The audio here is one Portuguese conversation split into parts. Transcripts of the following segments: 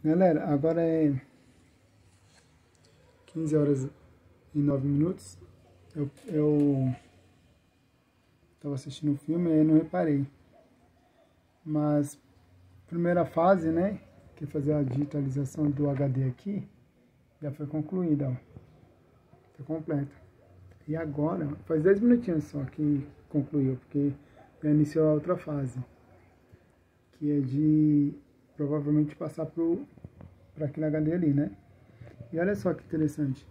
Galera, agora é 15 horas e 9 minutos. Eu tava assistindo um filme e aí não reparei. Mas, primeira fase, né? Que é fazer a digitalização do HD aqui, já foi concluída, ó. Tá completa. E agora, faz 10 minutinhos só que concluiu, porque já iniciou a outra fase. Que é de provavelmente passar para aquele HD ali, né? E olha só que interessante.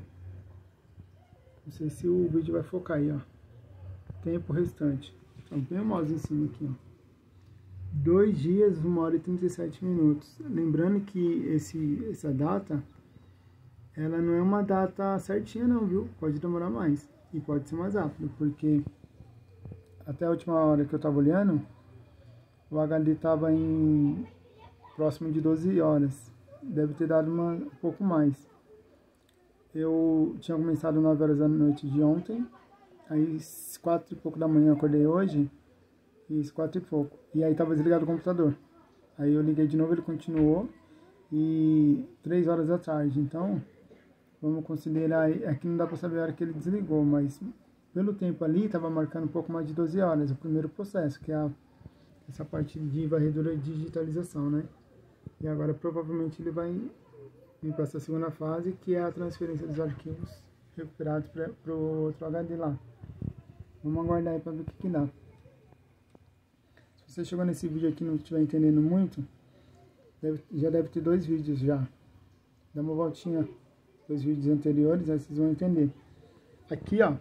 Não sei se o vídeo vai focar aí, ó. Tempo restante. Então, põe o mouse em cima aqui, ó. 2 dias, 1 hora e 37 minutos. Lembrando que essa data, ela não é uma data certinha não, viu? Pode demorar mais. E pode ser mais rápido, porque até a última hora que eu tava olhando, o HD tava em próximo de 12 horas. Deve ter dado um pouco mais. Eu tinha começado 9 horas da noite de ontem. Aí 4 e pouco da manhã eu acordei hoje. Isso, 4 e pouco. E aí tava desligado o computador. Aí eu liguei de novo, ele continuou. E 3 horas da tarde. Então, vamos considerar... Aqui não dá pra saber a hora que ele desligou, mas pelo tempo ali, tava marcando um pouco mais de 12 horas. O primeiro processo, que é essa parte de varredura e digitalização, né? E agora provavelmente ele vai vir para essa segunda fase, que é a transferência dos arquivos recuperados para o outro HD lá. Vamos aguardar aí para ver o que dá. Se você chegou nesse vídeo aqui e não estiver entendendo muito, já deve ter 2 vídeos já. Dá uma voltinha, 2 vídeos anteriores, aí vocês vão entender. Aqui, ó,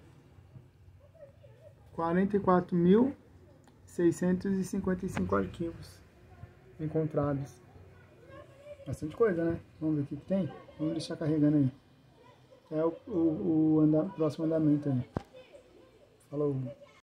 44.655 arquivos encontrados. Bastante coisa, né? Vamos ver o que tem? Vamos deixar carregando aí. É o próximo andamento aí. Falou!